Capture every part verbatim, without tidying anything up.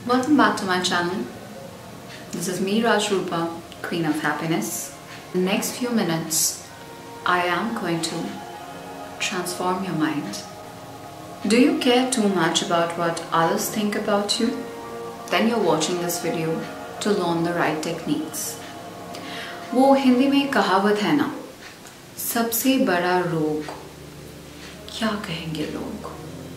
Welcome back to my channel. This is me, Rajrupa, Queen of Happiness. In the next few minutes, I am going to transform your mind. Do you care too much about what others think about you? Then you're watching this video to learn the right techniques. वो हिंदी में कहावत है ना, सबसे बड़ा रोग क्या कहेंगे लोग?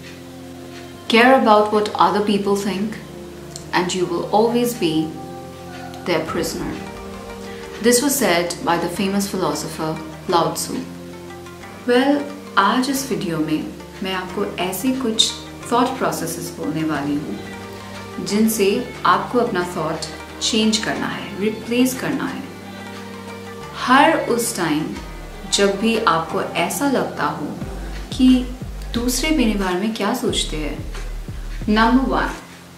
Care about what other people think, and you will always be their prisoner. This was said by the famous philosopher Lao Tzu. Well, आज इस वीडियो में मैं आपको ऐसे कुछ thought processes बोलने वाली हूँ जिनसे आपको अपना thought change करना है, replace करना है. हर उस टाइम जब भी आपको ऐसा लगता हो कि दूसरे मेरे बारे में क्या सोचते हैं, number one,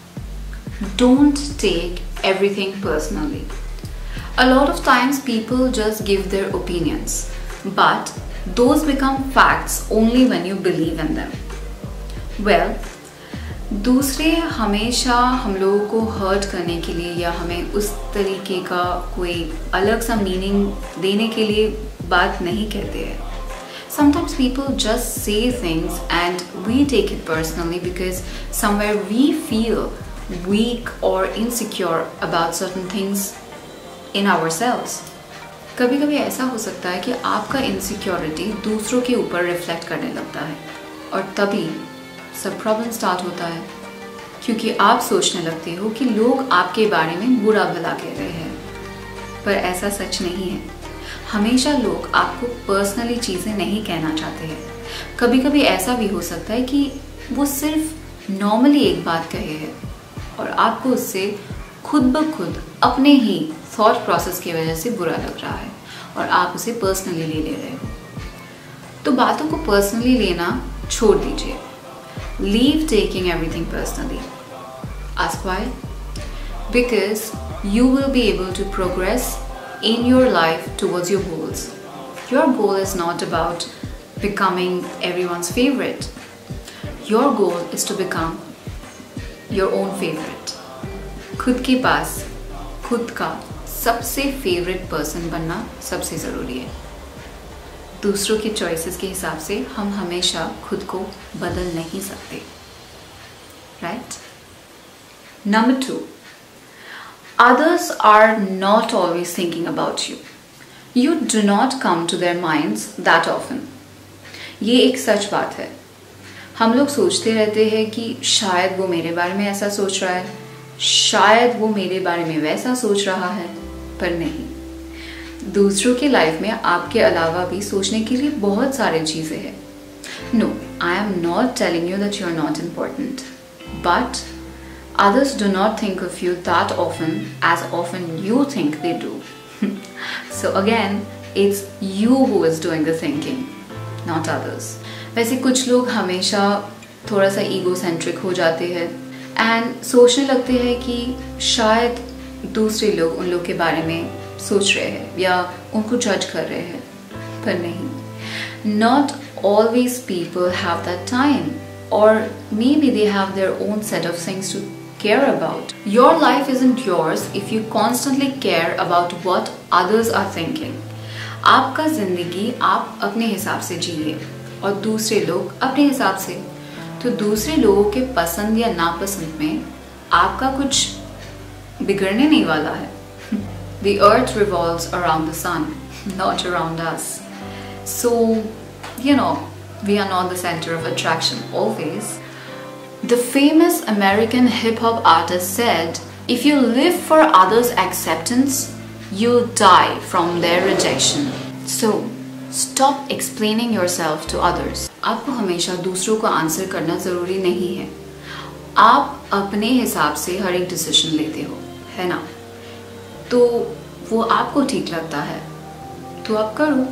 don't take everything personally. A lot of times people just give their opinions, but those become facts only when you believe in them. Well, दूसरे हमेशा हम लोगों को हर्ट करने के लिए या हमें उस तरीके का कोई अलग सा मीनिंग देने के लिए बात नहीं कहते हैं. Sometimes people just say things and we take it personally because somewhere we feel weak or insecure about certain things in ourselves. कभी कभी ऐसा हो सकता है कि आपका इनसिक्योरिटी दूसरों के ऊपर रिफ्लेक्ट करने लगता है और तभी सब प्रॉब्लम स्टार्ट होता है, क्योंकि आप सोचने लगते हो कि लोग आपके बारे में बुरा भला कह रहे हैं, पर ऐसा सच नहीं है. हमेशा लोग आपको पर्सनली चीज़ें नहीं कहना चाहते हैं. कभी कभी ऐसा भी हो सकता है कि वो सिर्फ नॉर्मली एक बात कहे है और आपको उससे खुद ब खुद अपने ही थॉट प्रोसेस की वजह से बुरा लग रहा है और आप उसे पर्सनली ले ले रहे हो. तो बातों को पर्सनली लेना छोड़ दीजिए. Leave taking everything personally. Ask why? Because you will be able to progress in your life towards your goals. Your goal is not about becoming everyone's favorite. Your goal is to become your own favorite. खुद के पास खुद का सबसे favourite person बनना सबसे ज़रूरी है. दूसरों के चॉइसेस के हिसाब से हम हमेशा खुद को बदल नहीं सकते. Right? Number two, others are not always thinking about you. You do not come to their minds that often. ये एक सच बात है. हम लोग सोचते रहते हैं कि शायद वो मेरे बारे में ऐसा सोच रहा है, शायद वो मेरे बारे में वैसा सोच रहा है, पर नहीं. दूसरों के लाइफ में आपके अलावा भी सोचने के लिए बहुत सारी चीज़ें हैं. No, I am not telling you that you are not important, but others do not think of you that often as often you think they do. So again, it's you who is doing the thinking, not others. वैसे कुछ लोग हमेशा थोड़ा सा egocentric हो जाते हैं and सोचने लगते हैं कि शायद दूसरे लोग उन लोग के बारे में सोच रहे हैं या उनको जज कर रहे हैं, पर नहीं. Not always people have that time, or maybe they have their own set of things to care about. Your life isn't yours if you constantly care about what others are thinking. आपका जिंदगी आप अपने हिसाब से जिए और दूसरे लोग अपने हिसाब से. तो दूसरे लोगों के पसंद या नापसंद में आपका कुछ बिगड़ने नहीं वाला है. The earth revolves around the sun, not around us. So, you know, we are not the center of attraction always. The famous American hip-hop artist said, if you live for others' acceptance, you'll die from their rejection. So, stop explaining yourself to others. आपको हमेशा दूसरों को answer करना ज़रूरी नहीं है. आप अपने हिसाब से हर एक डिसीजन लेते हो, है ना? तो वो आपको ठीक लगता है तो आप करो.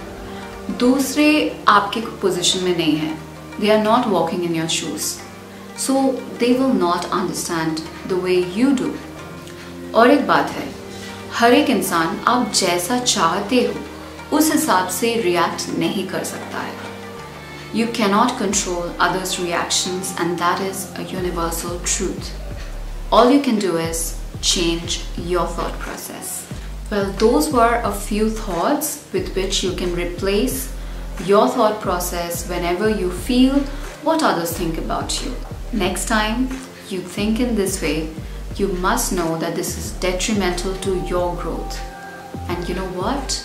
दूसरे आपके पोजीशन में नहीं है. They are not walking in your shoes. So they will not understand the way you do. और एक बात है, हर एक इंसान आप जैसा चाहते हो उस हिसाब से रिएक्ट नहीं कर सकता है. You cannot control others' reactions, and that is a universal truth. all you can do is change your thought process. Well, those were a few thoughts with which you can replace your thought process whenever you feel what others think about you. Next time you think in this way, you must know that this is detrimental to your growth. And you know what?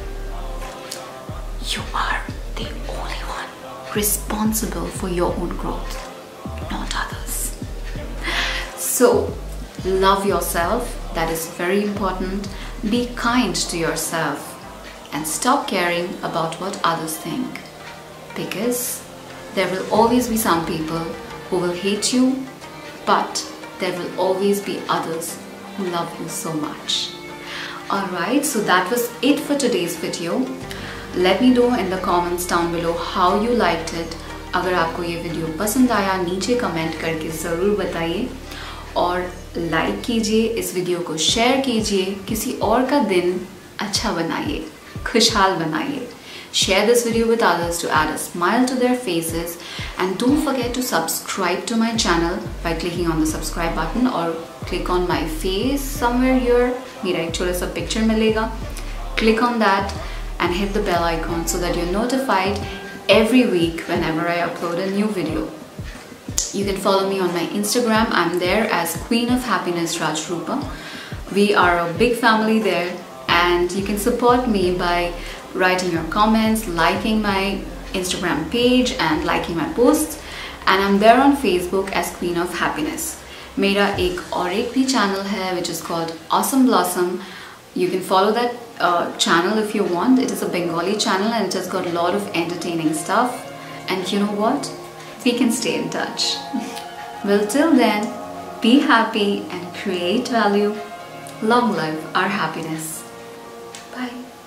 You are the only one responsible for your own growth, not others. So, love yourself. That is very important. Be kind to yourself and stop caring about what others think, because there will always be some people who will hate you, but there will always be others who love you so much. Alright, so that was it for today's video. Let me know in the comments down below how you liked it. अगर आपको ये video पसंद आया, नीचे comment करके ज़रूर बताइए और लाइक कीजिए, इस वीडियो को शेयर कीजिए, किसी और का दिन अच्छा बनाइए, खुशहाल बनाइए. Share this video with others to add a smile to their faces, and don't forget to subscribe to my channel by clicking on the subscribe button or click on my face somewhere here. मेरा एक छोटा सा picture मिलेगा. Click on that and hit the bell icon so that you're notified every week whenever I upload a new video. You can follow me on my Instagram. I'm there as Queen of Happiness Rajrupa. We are a big family there, and you can support me by writing your comments, liking my Instagram page and liking my posts. And I'm there on Facebook as Queen of Happiness. मेरा एक और एक भी channel है which is called Awesome Blossom. You can follow that uh, channel if you want. It is a Bengali channel and it has got a lot of entertaining stuff. And you know what? We can stay in touch. Well, till then, be happy and create value. Long live our happiness. Bye.